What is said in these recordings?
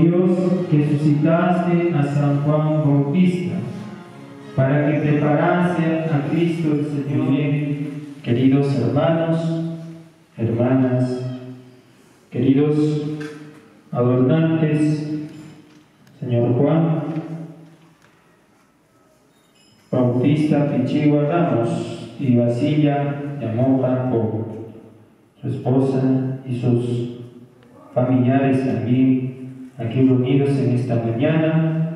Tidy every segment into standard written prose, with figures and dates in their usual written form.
Dios que suscitaste a San Juan Bautista, para que preparase a Cristo el Señor. Bien, queridos hermanos, hermanas, queridos adornantes, Señor Juan Bautista Pichigua Ramos y Basilia Yamoja por su esposa y sus familiares también aquí reunidos en esta mañana.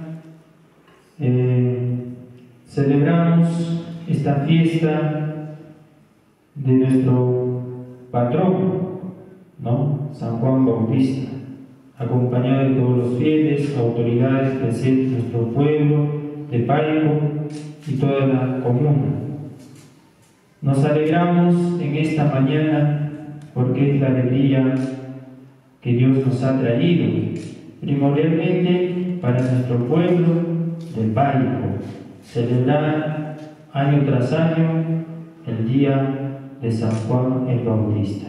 Celebramos esta fiesta de nuestro patrón, ¿no? San Juan Bautista, acompañado de todos los fieles, autoridades presentes de nuestro pueblo, de Paico y toda la comuna. Nos alegramos en esta mañana porque es la alegría que Dios nos ha traído, primordialmente para nuestro pueblo del Paico, celebrar año tras año el día de San Juan el Bautista.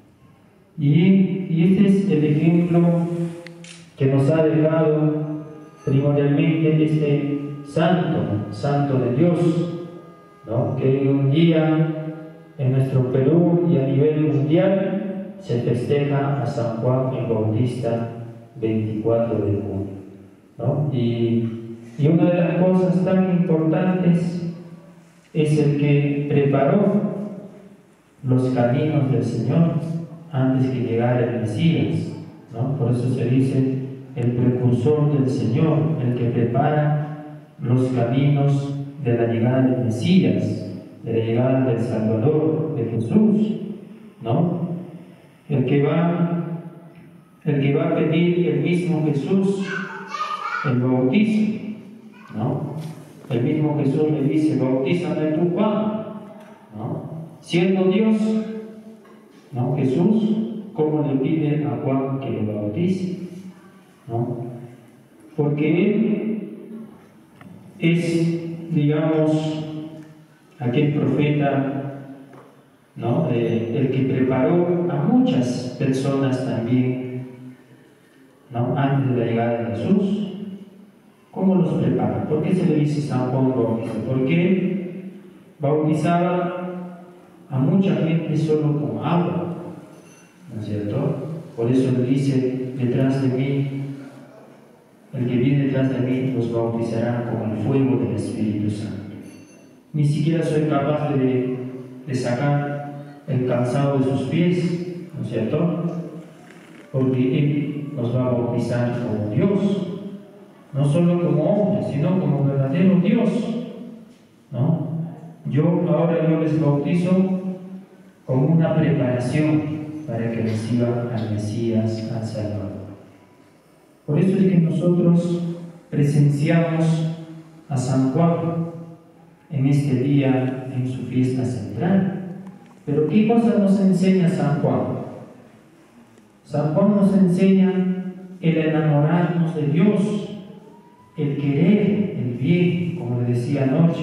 Y este es el ejemplo que nos ha dejado primordialmente este santo de Dios, ¿no? Que un día en nuestro Perú y a nivel mundial se festeja a San Juan el Bautista 24 de junio, ¿no? Y una de las cosas tan importantes es el que preparó los caminos del Señor antes que llegara el Mesías, ¿no? Por eso se dice el precursor del Señor, el que prepara los caminos de la llegada del Mesías, de la llegada del Salvador, de Jesús, ¿no? El que va a pedir el mismo Jesús el bautismo, ¿no? El mismo Jesús le dice: bautízame tú, Juan, ¿no? Siendo Dios, ¿no? Jesús, ¿cómo le pide a Juan que lo bautice? ¿No? Porque él es, digamos, aquel profeta, ¿no? El que preparó a muchas personas también, ¿no? Antes de la llegada de Jesús. ¿Cómo los prepara? ¿Por qué se le dice San Juan Bautista? Porque bautizaba a mucha gente solo con agua, ¿no es cierto? Por eso le dice: detrás de mí, el que viene detrás de mí los bautizará con el fuego del Espíritu Santo. Ni siquiera soy capaz de sacar el calzado de sus pies, ¿no es cierto? Porque Él nos va a bautizar como Dios, no solo como hombre, sino como verdadero Dios, ¿no? Ahora yo les bautizo como una preparación para que reciban al Mesías, al Salvador. Por eso es que nosotros presenciamos a San Juan en este día, en su fiesta central. Pero ¿qué cosa nos enseña San Juan? San Juan nos enseña el enamorarnos de Dios, el querer el bien, como le decía anoche.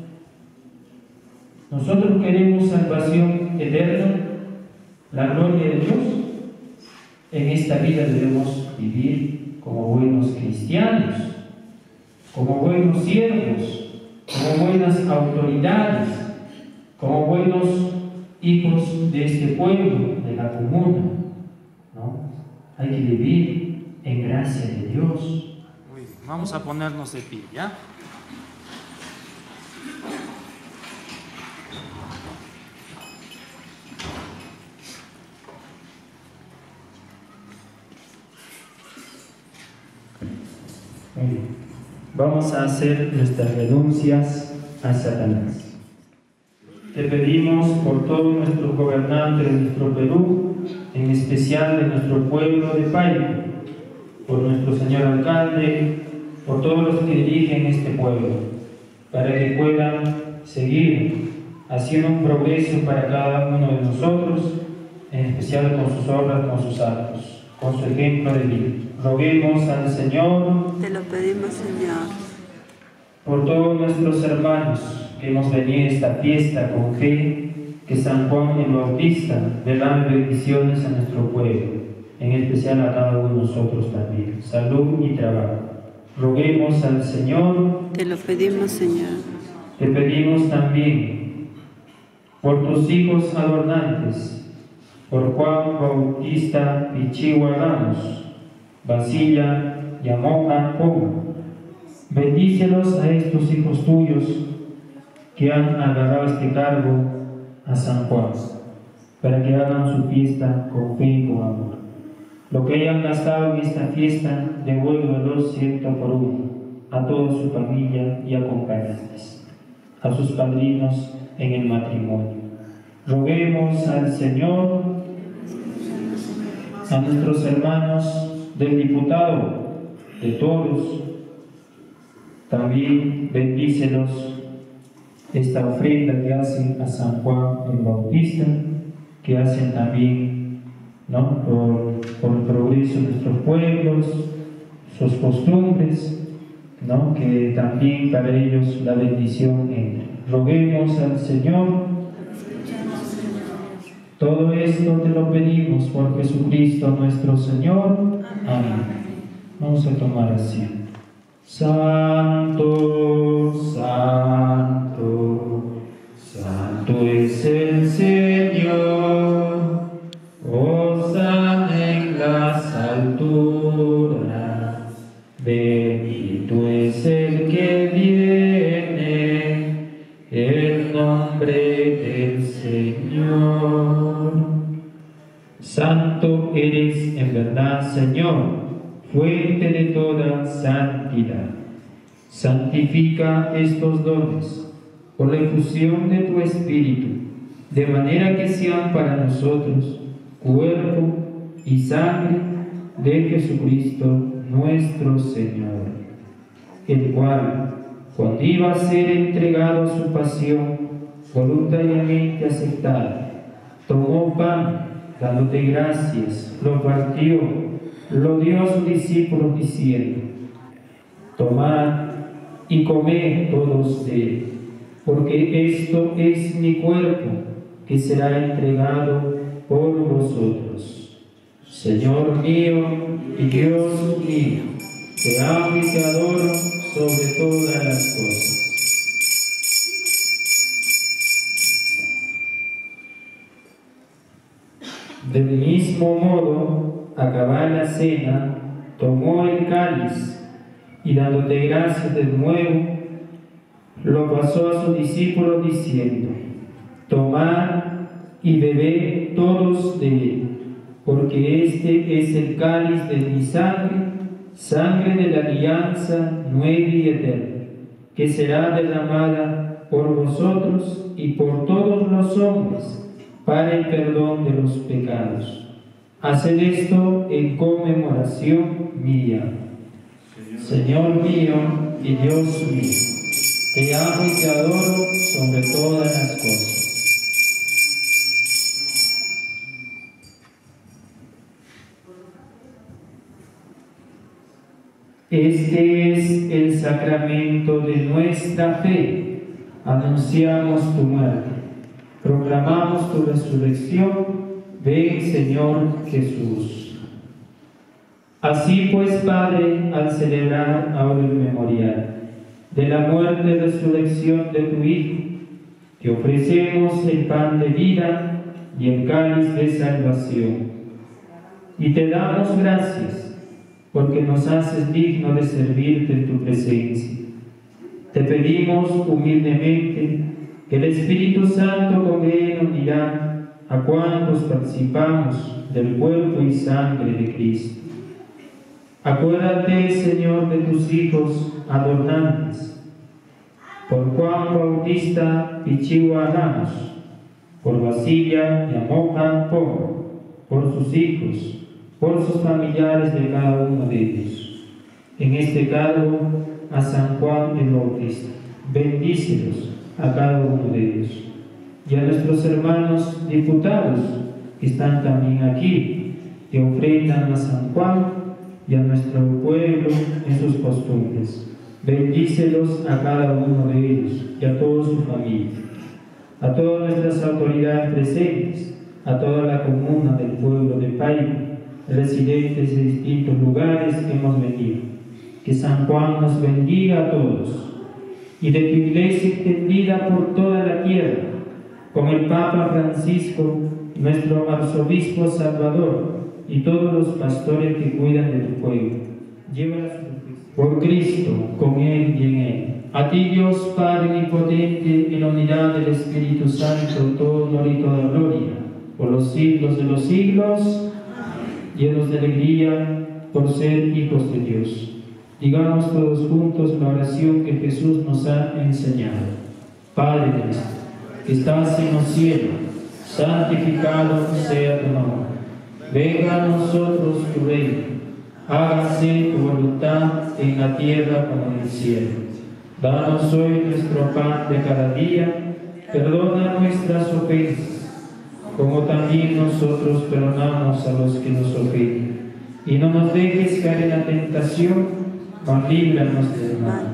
Nosotros queremos salvación eterna, la gloria de Dios. En esta vida debemos vivir como buenos cristianos, como buenos siervos, como buenas autoridades, como buenos hijos de este pueblo, de la comuna, ¿no? Hay que vivir en gracia de Dios. Muy bien, vamos a ponernos de pie, ¿ya? Muy bien. Vamos a hacer nuestras renuncias a Satanás. Te pedimos por todos nuestros gobernantes de nuestro Perú, en especial de nuestro pueblo de Paico, por nuestro señor alcalde, por todos los que dirigen este pueblo, para que puedan seguir haciendo un progreso para cada uno de nosotros, en especial con sus obras, con sus actos, con su ejemplo de vida. Roguemos al Señor. Te lo pedimos, Señor. Por todos nuestros hermanos que hemos venido a esta fiesta con fe, que San Juan el Bautista derrame bendiciones a nuestro pueblo. en especial a cada uno de nosotros también. Salud y trabajo. Roguemos al Señor. Te lo pedimos, Señor. Te pedimos también por tus hijos adornantes, por Juan Bautista Pichigua Ramos, Basilla Yamoja Poma. Bendícelos a estos hijos tuyos que han agarrado este cargo a San Juan, para que hagan su fiesta con fe y con amor. Lo que hayan gastado en esta fiesta, devuélvelos 100 por uno, a toda su familia y acompañantes, a sus padrinos en el matrimonio. Roguemos al Señor, a nuestros hermanos del diputado, de todos, también bendícelos esta ofrenda que hacen a San Juan el Bautista, que hacen también, ¿no?, por el progreso de nuestros pueblos, sus costumbres, ¿no?, que también para ellos la bendición entre. Roguemos al Señor. Todo esto te lo pedimos por Jesucristo nuestro Señor. Amén. Vamos a tomar asiento. Santo, santo, santo es el Señor, hosana en las alturas, bendito es el que viene, el nombre del Señor. Santo eres en verdad, Señor, fuente de toda santidad. Santifica estos dones por la infusión de tu Espíritu, de manera que sean para nosotros cuerpo y sangre de Jesucristo nuestro Señor, el cual, cuando iba a ser entregado a su pasión voluntariamente aceptada, tomó pan, dándote gracias, lo partió, lo dio a sus discípulos diciendo: tomad y comed todos de él, porque esto es mi cuerpo que será entregado por vosotros. Señor mío y Dios mío, te amo y te adoro sobre todas las cosas. Del mismo modo, acabada la cena, tomó el cáliz y dándote gracias de nuevo, lo pasó a sus discípulos diciendo: tomad y bebed todos de él, porque este es el cáliz de mi sangre, sangre de la alianza nueva y eterna, que será derramada por vosotros y por todos los hombres para el perdón de los pecados. Haced esto en conmemoración mía. Señor mío y Dios mío, te amo y te adoro sobre todas las cosas. Este es el sacramento de nuestra fe. Anunciamos tu muerte, proclamamos tu resurrección. Ven, Señor Jesús. Así pues, Padre, al celebrar ahora el memorial de la muerte y resurrección de tu Hijo, te ofrecemos el pan de vida y el cáliz de salvación. Y te damos gracias porque nos haces digno de servirte en tu presencia. Te pedimos humildemente que el Espíritu Santo convenga en unidad a cuantos participamos del cuerpo y sangre de Cristo. Acuérdate, Señor, de tus hijos adornantes, por Juan Bautista Pichigua Ramos, por Basilla Yamoja Poma, por sus hijos, por sus familiares de cada uno de ellos. En este cargo, a San Juan el Bautista, bendícelos a cada uno de ellos. Y a nuestros hermanos diputados que están también aquí, que ofrendan a San Juan y a nuestro pueblo en sus costumbres. Bendícelos a cada uno de ellos y a toda su familia, a todas nuestras autoridades presentes, a toda la comuna del pueblo de Paipa, residentes de distintos lugares que hemos venido. Que San Juan nos bendiga a todos y de tu iglesia extendida por toda la tierra, con el Papa Francisco, nuestro arzobispo Salvador y todos los pastores que cuidan de tu pueblo. Llévalas por Cristo, con Él y en Él. A ti, Dios Padre omnipotente, en la unidad del Espíritu Santo, todo honor y toda gloria, por los siglos de los siglos, llenos de alegría por ser hijos de Dios. Digamos todos juntos la oración que Jesús nos ha enseñado. Padre nuestro, que estás en los cielos, santificado sea tu nombre. Venga a nosotros tu reino. Hágase tu voluntad en la tierra como en el cielo. Danos hoy nuestro pan de cada día. Perdona nuestras ofensas, como también nosotros perdonamos a los que nos ofenden. Y no nos dejes caer en la tentación, mas líbranos del mal.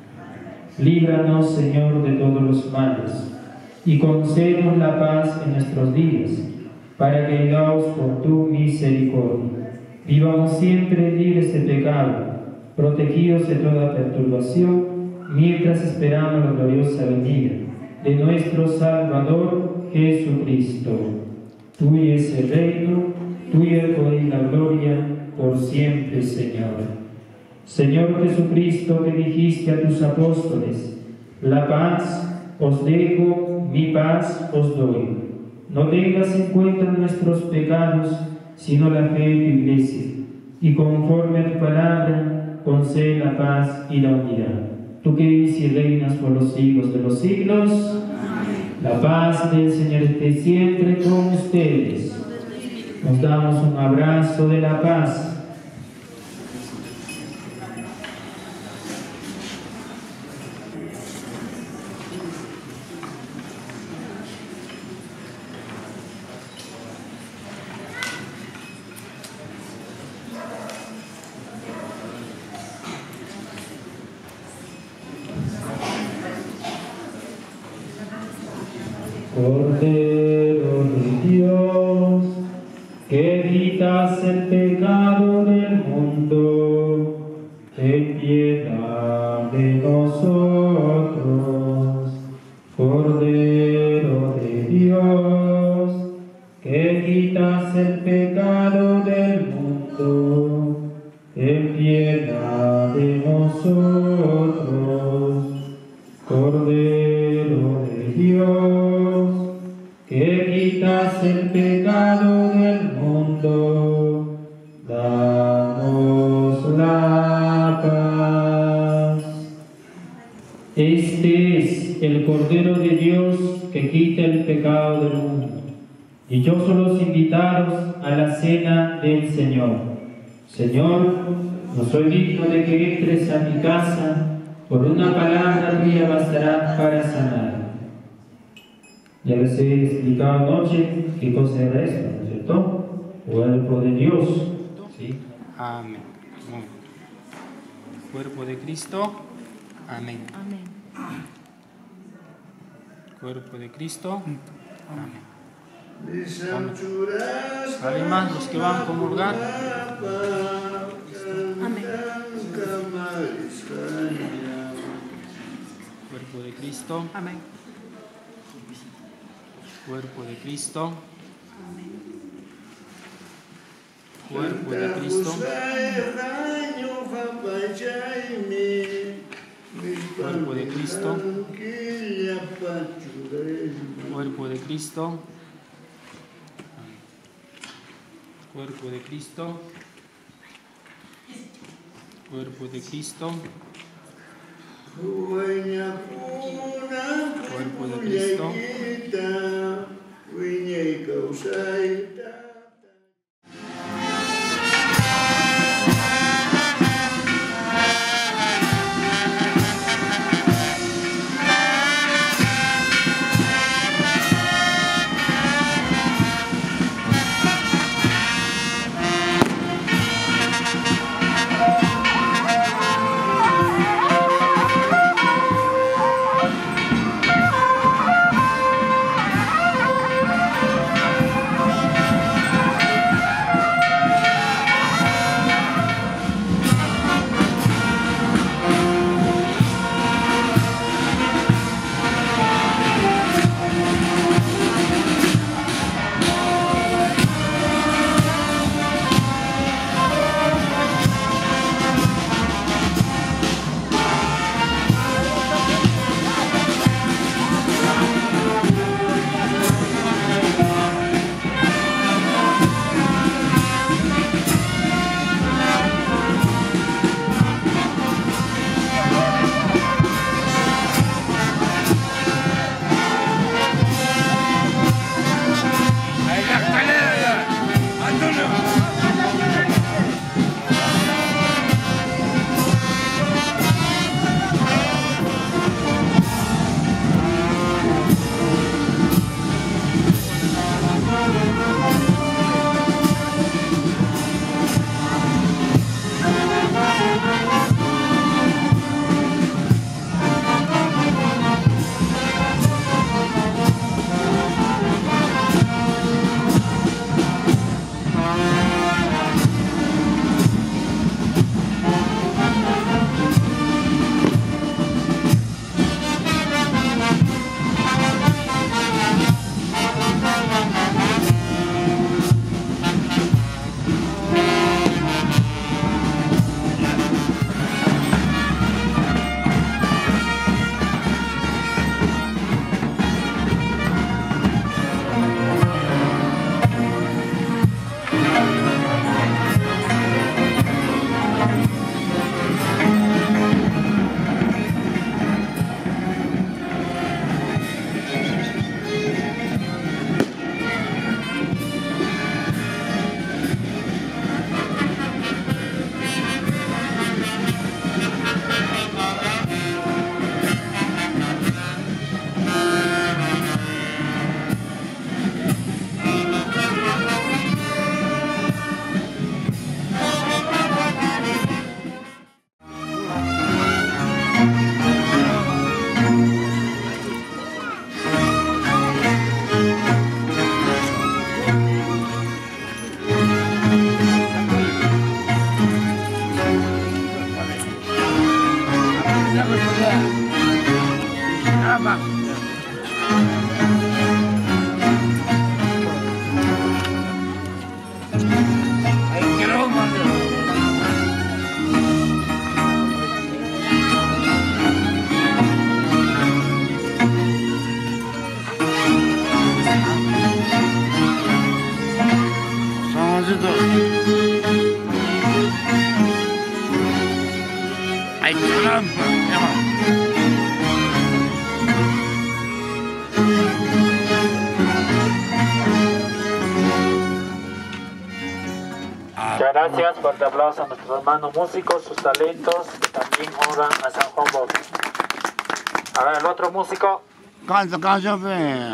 Líbranos, Señor, de todos los males, y concédenos la paz en nuestros días, para que, guiados por tu misericordia, vivamos siempre libres de pecado, protegidos de toda perturbación, mientras esperamos la gloriosa venida de nuestro Salvador Jesucristo. Tuyo es el reino, tuyo el poder y la gloria, por siempre, Señor. Señor Jesucristo, que dijiste a tus apóstoles: la paz os dejo, mi paz os doy. No tengas en cuenta nuestros pecados, sino la fe de tu iglesia, y conforme a tu palabra, concede la paz y la unidad. Tú que vives y reinas por los siglos de los siglos, amén. La paz del Señor esté siempre con ustedes. Nos damos un abrazo de la paz. Cordero de Dios, que quitas el pecado del mundo, ten piedad de nosotros. Cordero de Dios, que quitas el pecado del mundo, ten piedad de nosotros. Cordero de Dios, que quitas el pecado del mundo, danos la paz. Este es el Cordero de Dios que quita el pecado del mundo. Dichosos los invitados a la cena del Señor. Señor, no soy digno de que entres a mi casa, por una palabra tuya bastará para sanar. Ya les he explicado anoche qué cosa era esto, ¿no es cierto? Cuerpo de Dios. ¿Sí? Amén. Muy bien. Cuerpo de Cristo. Amén. Amén. Cuerpo de Cristo. Amén. ¿Alguien más? Los que van a comulgar. Amén. Cuerpo de Cristo. Amén. Cuerpo de Cristo. Amén. Cuerpo de Cristo. Cuerpo de Cristo. Cuerpo de Cristo. Cuerpo de Cristo. Cuerpo de Cristo. Cuerpo de Cristo. Ay, caramba. Muchas gracias, fuerte aplauso a nuestros hermanos músicos, sus talentos, que también honran a San Juan Bautista. A ver, el otro músico. Canta, ve.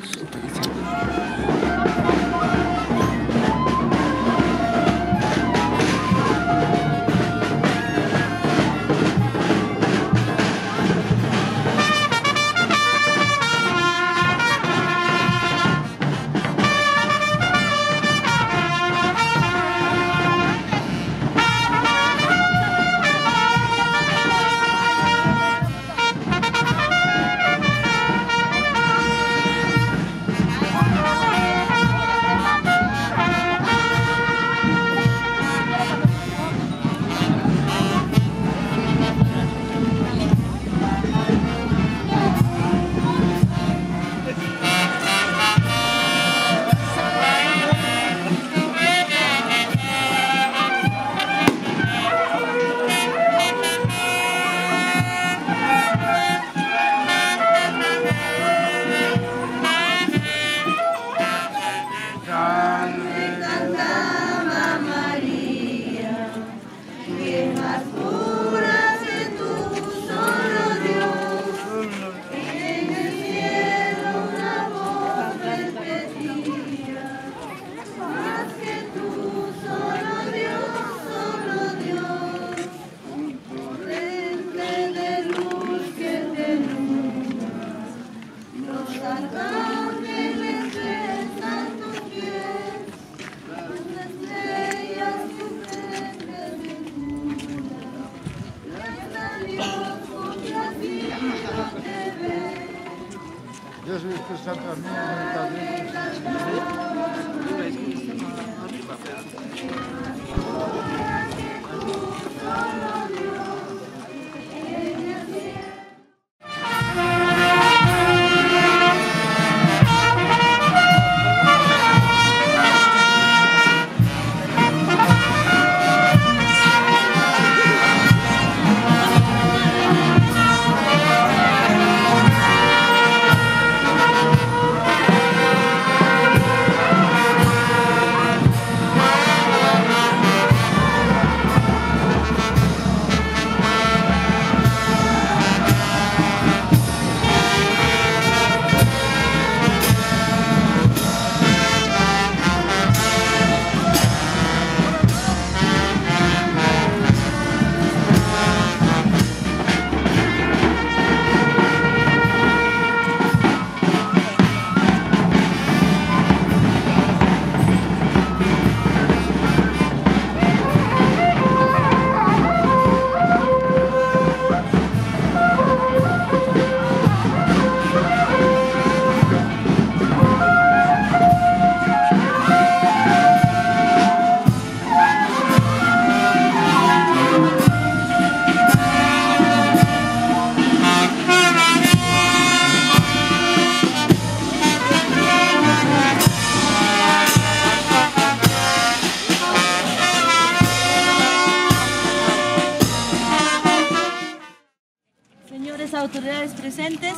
Autoridades presentes,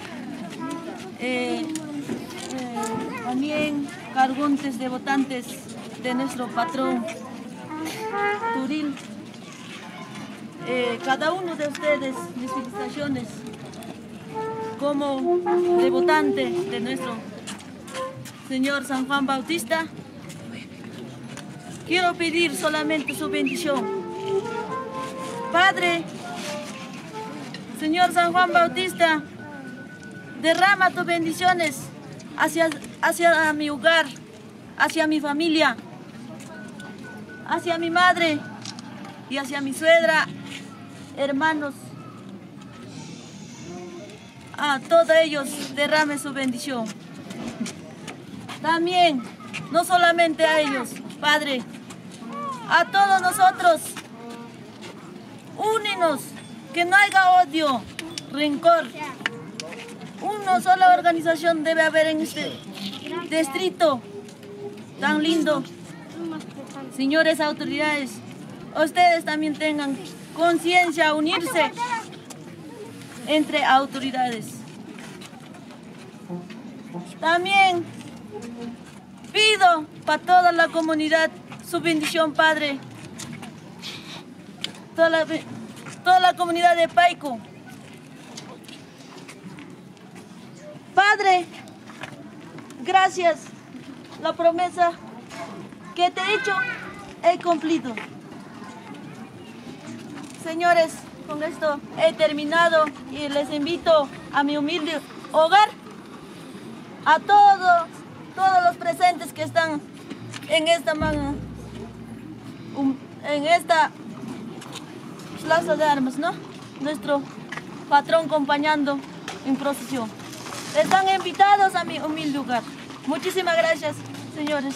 también cargontes de votantes de nuestro patrón Turil, cada uno de ustedes, mis felicitaciones como de votante de nuestro Señor San Juan Bautista. Quiero pedir solamente su bendición. Padre, Señor San Juan Bautista, derrama tus bendiciones hacia mi hogar, hacia mi familia, hacia mi madre y hacia mi suegra, hermanos. A todos ellos derrame su bendición. También, no solamente a ellos, Padre, a todos nosotros, únenos. Que no haya odio, rencor. Una sola organización debe haber en este distrito tan lindo. Señores autoridades, ustedes también tengan conciencia, unirse entre autoridades. También pido para toda la comunidad su bendición, Padre. Toda la comunidad de Paico. Padre, gracias. La promesa que te he hecho, he cumplido. Señores, con esto he terminado y les invito a mi humilde hogar, a todos los presentes que están en esta plaza de armas, ¿no? Nuestro patrón acompañando en procesión. Están invitados a mi humilde hogar. Muchísimas gracias, señores.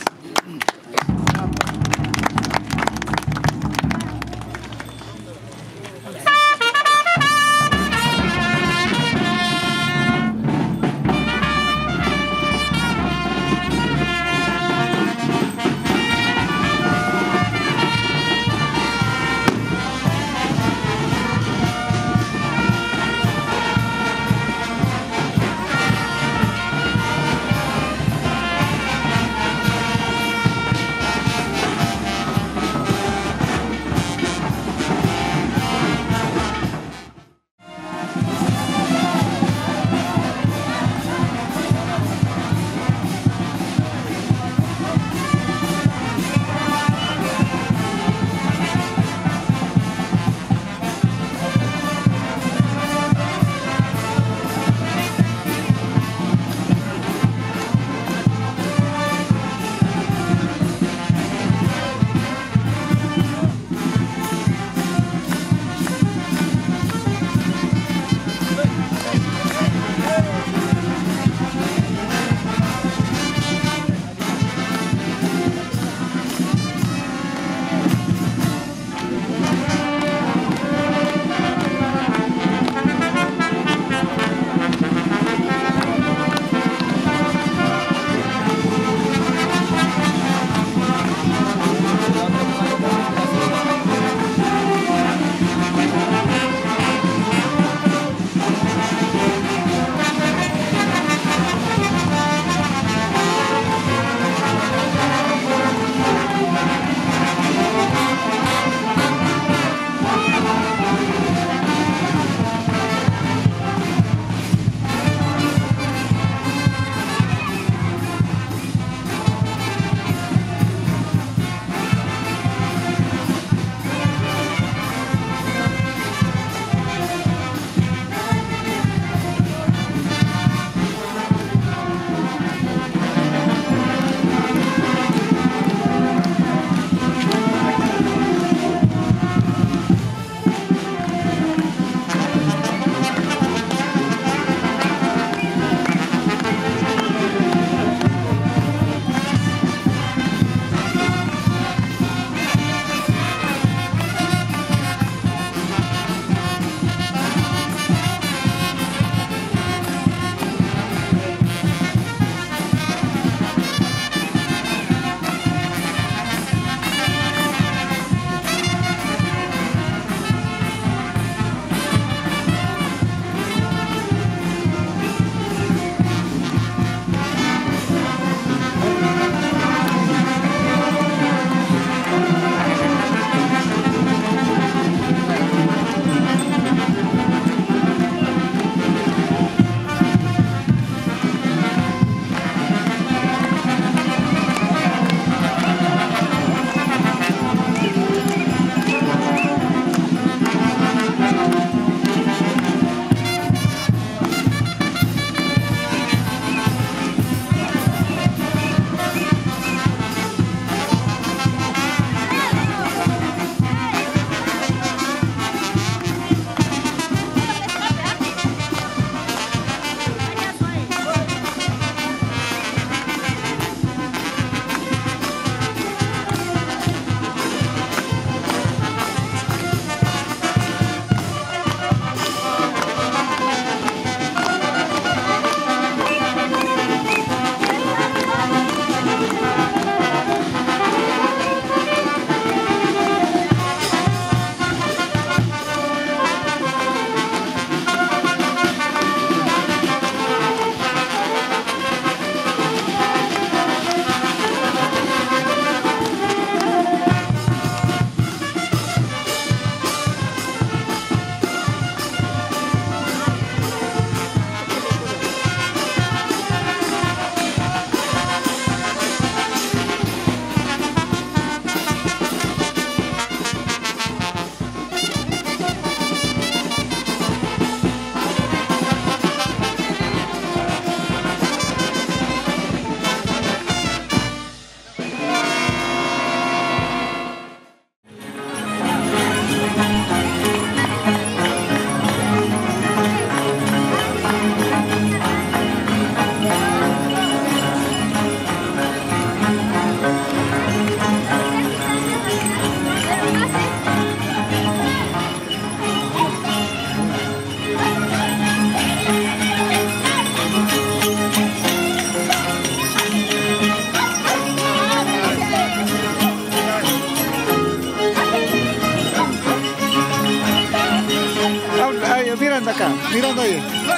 cerca, mirando ahí.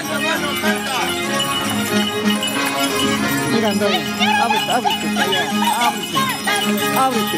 Mirando ahí. Ábrete, ábrete, allá. Ábrete. Ábrete.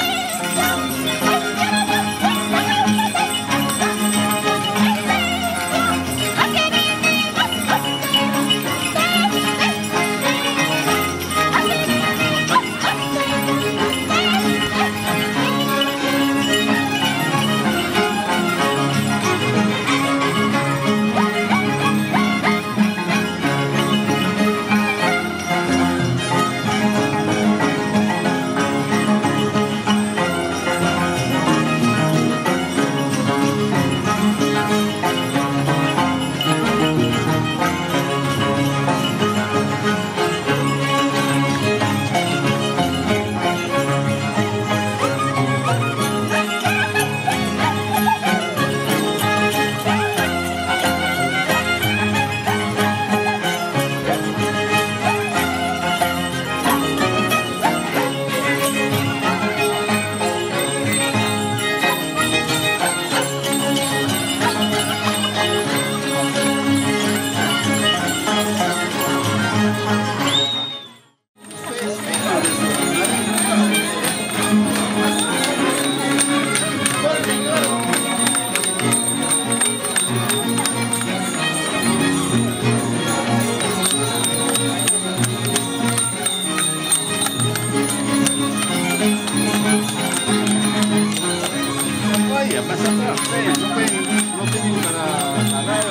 Vaya, pasa atrás, no tienen para nadar.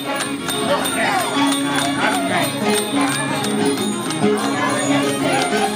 Okay.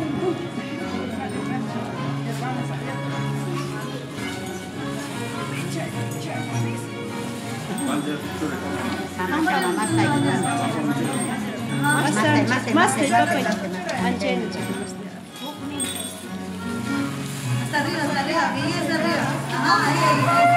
Hasta arriba, bien hasta arriba. Ajá, ahí.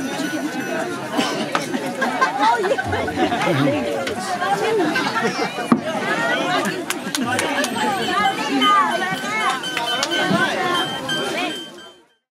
Oh, yeah.